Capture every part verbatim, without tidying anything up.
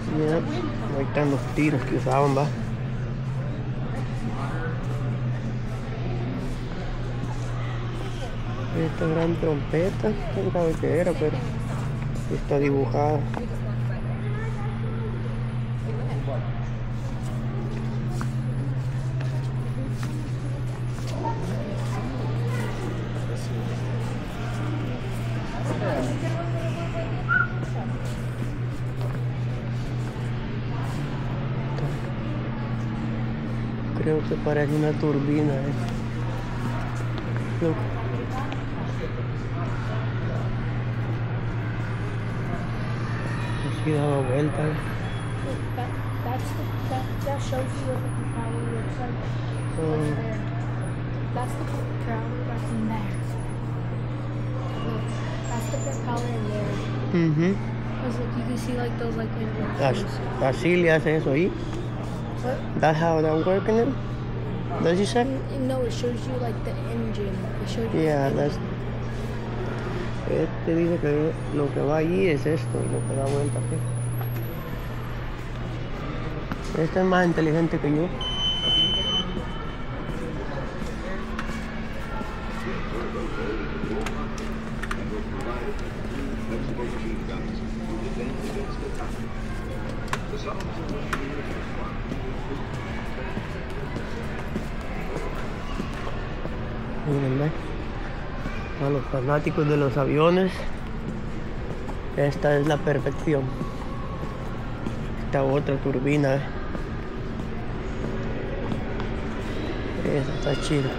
Yeah. Ahí están los tiros que usaban, va. Esta gran trompeta, quién sabe qué era, pero está dibujada. Creo que parece una turbina, eh. Look. Así daba vuelta. Eh. That, that's the, that, that shows you what the power looks like. Um, That's the crown that's in there. Look, that's the propeller in there. uh-huh. Cause look, you can see like those like As- inversions. Así le hace eso ahí. What? That's how that working it? Does you say? No, it shows you like the engine. It shows you Yeah, the that's. engine. Este dice que lo que va allí es esto y lo que da vuelta aquí. Este es más inteligente que yo. Miren, ¿ves? A los fanáticos de los aviones, esta es la perfección. Esta otra turbina, ¿eh? Esta está chida.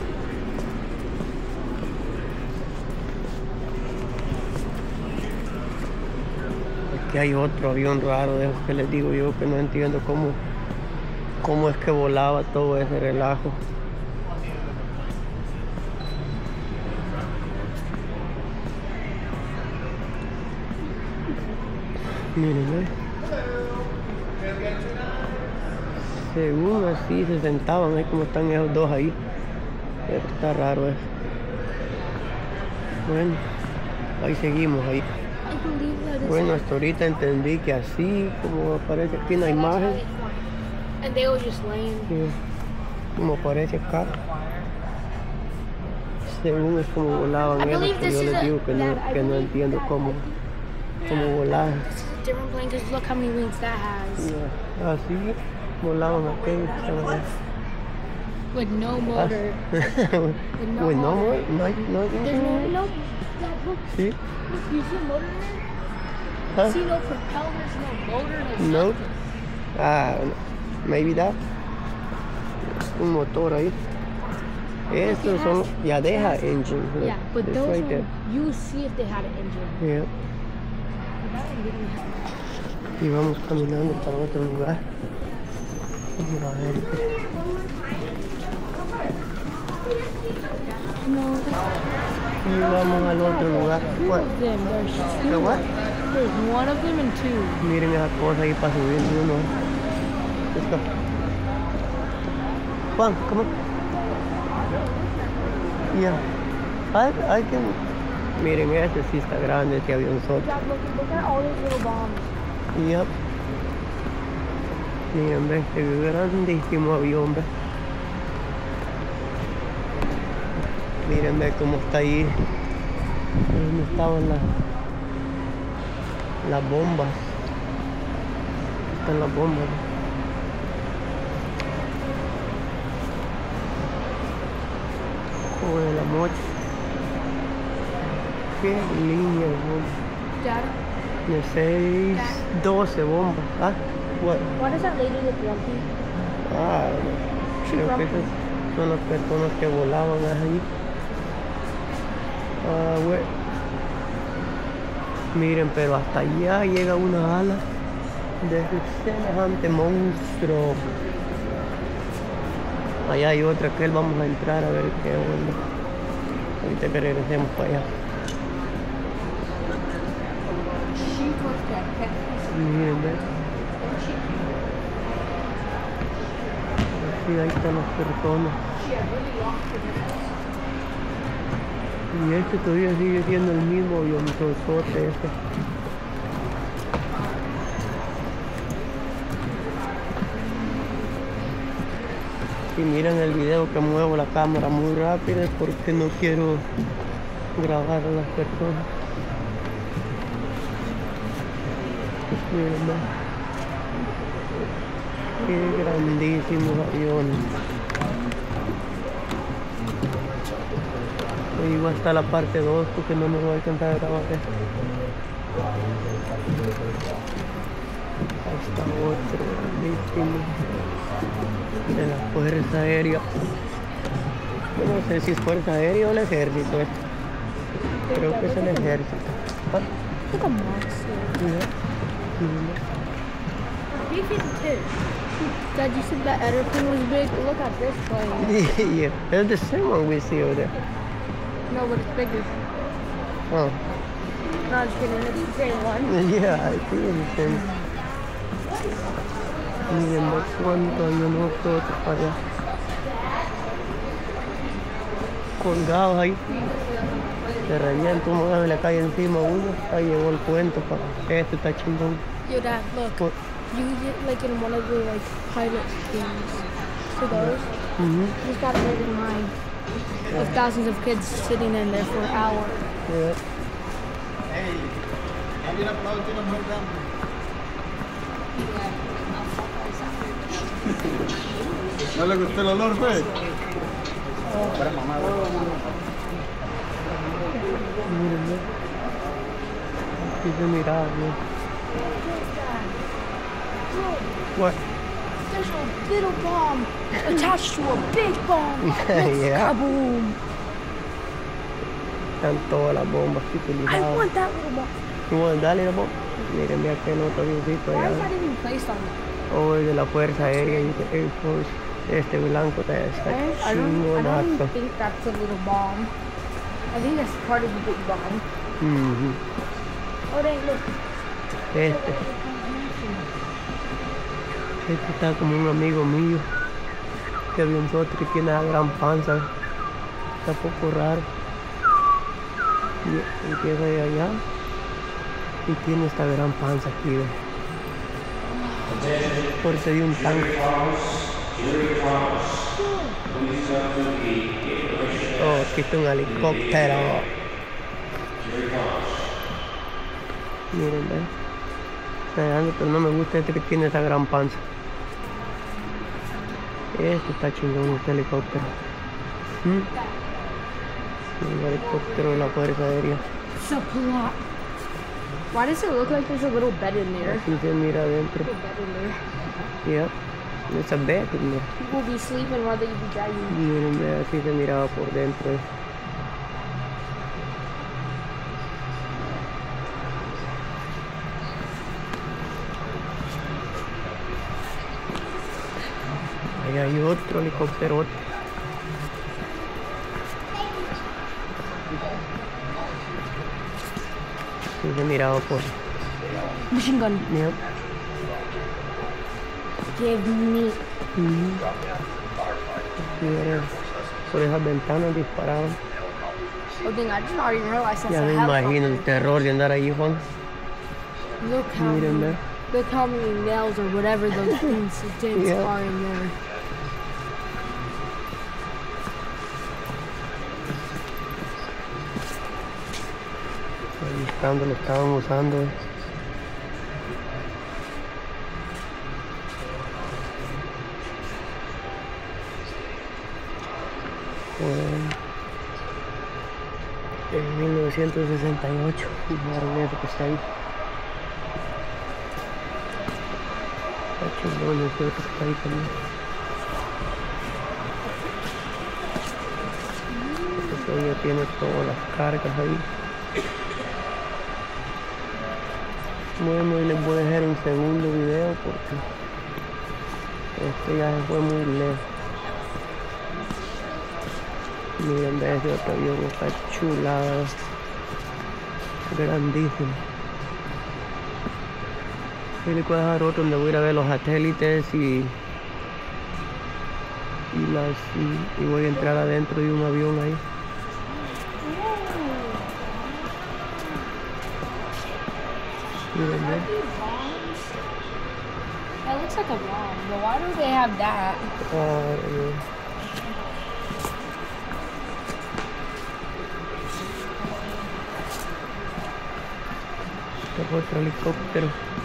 Aquí hay otro avión raro de esos que les digo yo que no entiendo cómo, cómo es que volaba todo ese relajo. Miren, ¿eh? Según así se sentaban, ahí como están esos dos ahí. Pero está raro eso. Bueno, ahí seguimos ahí. I believe that is Bueno, hasta ahorita entendí que así como aparece aquí en la imagen, and they were just laying. eh, como aparece acá, según es como volaban I esos, believe que this yo is les a- digo que no, Dad, I que no believe entiendo that- cómo, cómo volaban. This is a different plane because look how many wings that has. Yeah, así volaban aquellos que estaban ahí. With no Ah, motor. With no no more, motor. no hay, no hay There's no, ningún- no, Dad, look, Sí, look, you see a motor in there? huh? See no propellers, no motor, no No. nothing. Ah, maybe that. Un motor ahí. Estos son, ya deja engine. look, Yeah, but it's those right ones, there. you see if they had an engine. Yeah. But that one didn't have. Y vamos caminando para otro lugar. Vamos a ver. No, Y vamos al otro lugar. two What? of them. There's The two. what? There's one of them and two. Miren esa cosa ahí para subir uno. Let's go. Juan, come on. Yeah. I, I can... Miren, este sí está grande, este avionzote. Dad, look, look at all those little bombs. Yep. Miren, ve, este grandísimo avión, ve. Miren, ve cómo está ahí. ¿Dónde estaban las, las bombas? Están las bombas. Joder, la mocha. Qué línea de bombas. Dad, De seis, doce bombas. Ah, what? why does that lady look grumpy? Ah, creo que esas son las personas que volaban ahí. Ah, güey. Miren, pero hasta allá llega una ala de ese semejante monstruo. Allá hay otra que él vamos a entrar a ver qué onda. Ahorita que regresemos para allá. Miren, ve. Sí, ahí están las personas. Y este todavía sigue siendo el mismo avionzote este. Si miran el video que muevo la cámara muy rápido es porque no quiero grabar a las personas. Miren, ¿no? Qué grandísimos aviones. Ahí va hasta la parte dos porque no me voy a alcanzar a grabar esto. Hasta otro grandísimo de la Fuerza Aérea. Yo no sé si es Fuerza Aérea o el Ejército esto. Creo que es el Ejército. ¿Ah? Look at monster. B fifty-two. Dad, you said that airplane was big. Look at this plane. Yeah, that's the same one we see over there. No, but it's bigger. Oh. No, I'm just kidding. It's the same one. Yeah, I think it's the same. Miren, no cuánto hay uno que otro para allá. Colgados ahí. Se revienta uno de la calle encima uno. Ahí llegó el cuento para este está chingón. Yo, Dad, look. What? You get like in one of the like pilot things. To those. Mm-hmm. You just got a wait in line with thousands of kids sitting in there for hours. Yeah. ¿No le gustó el olor, pues? Miren, ¿no? Aquí se miraba, ¿no? What? There's a little bomb attached to a big bomb. Yeah. Kaboom! Están todas las bombas aquí I utilizadas. want that little bomb. You want dale la bomba? Miren, ve aquel otro avioncito Why is allá. that even placed on it? O el de la Fuerza Aérea y de Air Force. Este blanco está, está I don't, I don't chingonazo. even think that's a little bomb. I think that's part of the big bomb. Mhm. Oh, dang, look. Este. Este está como un amigo mío. Que avionzote que tiene la gran panza. Está un poco raro. Y empieza de allá. Y tiene esta gran panza aquí, ¿ve? Fuerte de un tanque. Oh, aquí está un helicóptero. Miren, ¿ven? Está grande, pero no me gusta este que tiene esa gran panza. Este está chingón, este helicóptero. ¿Mm? Un helicóptero de la Fuerza Aérea. Supply. Why does it look like there's a little bed in there? Así se mira adentro. A bed in there. Yeah. It's a bed in there. People be sleeping while they be driving. Miren, ve, así se miraba por dentro. eh. Ahí hay otro helicóptero. Sí se miraba por... Machine gun. Yep. Give me. Mm. Sí, era por esas ventanas disparaban. Oh, dang, I just not even realized that's Ya a me helicopter. imagino el terror de andar ahí, Juan. Look how Miren, many, ve. look how many nails or whatever those things things Yeah. are in there. Ahí estando lo estaban usando. eh. Fue en mil novecientos sesenta y ocho. Miren eso que está ahí. Está chingón ese otro que está ahí también. Este todavía tiene todas las cargas ahí. Bueno, y les voy a dejar un segundo video porque este ya se fue muy lejos. Miren, ve ese otro avión, está chulada, grandísimo. Y les voy a dejar otro donde voy a ir a ver los satélites y y las y, y voy a entrar adentro de un avión ahí. Miren, ve. That looks like a bomb, but why do they have that? Ah, eh, este es otro helicóptero.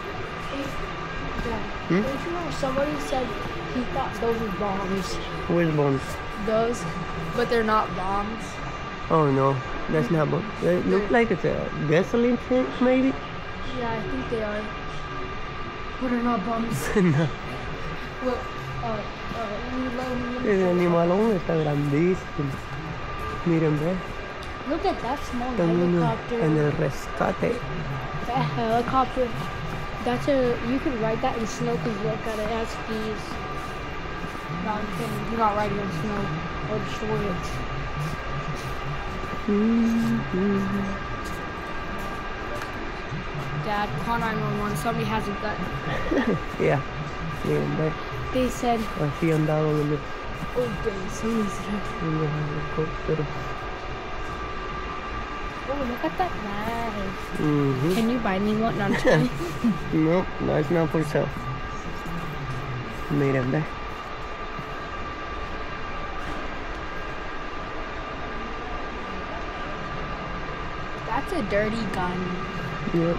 Yeah. Hmm? Don't you know somebody said he thought those were bombs? Where's bombs? Those, but they're not bombs. Oh no, that's not bomb. It looks like it's a gasoline tank, maybe. Yeah, I think they are. But they're not bombs. No, Look, uh, uh, we love el animalón está grandísimo. Miren, ve, Look at that small están unos helicopter. en el rescate. That helicopter. That's a. You could ride that in snow because look at it. It has skis. No, I'm kidding. You're not riding in snow or destroy it. Mhm. Dad, call nine one one. Somebody has a gun. Yeah, miren, ve, They said, así andaban en, el- oh, dang, somebody's here. en los helicópteros. Oh, look at that knife. Mhm. Can you buy me one? No, I'm just kidding. No, that's not for sale. Miren, ve. That's a dirty gun. Yep.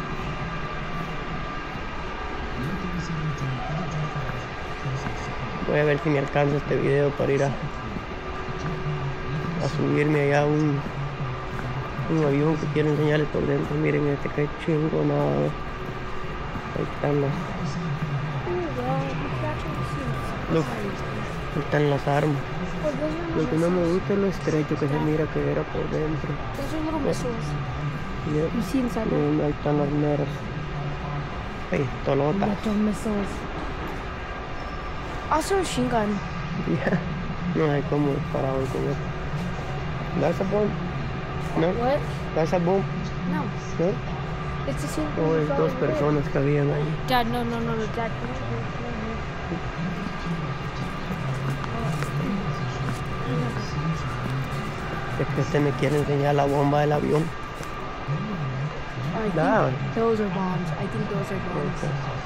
Voy a ver si me alcanza este video para ir a, a subirme allá a un, un avión que quiero enseñarles por dentro. Miren este que chingo, nada. Ahí están las, Look. ahí están las armas. Lo que no me gusta es lo estrecho que se mira que era por dentro. Those are little missiles. Yep. You see inside there? Miren, ahí están las meras pistolotas. Little missiles. Also a machine gun. Ya, no hay como disparar hoy con esto. ¿That's a bomb? No, What? ¿that's a bomb? No. ¿No? It's the same thing. O we es saw dos over there. personas que habían ahí. Dad, no, no, no, no, Dad. Come over here, come over here. Es que este me quiere enseñar la bomba del avión. I think Dad. those are bombs. I think those are bombs. Ok.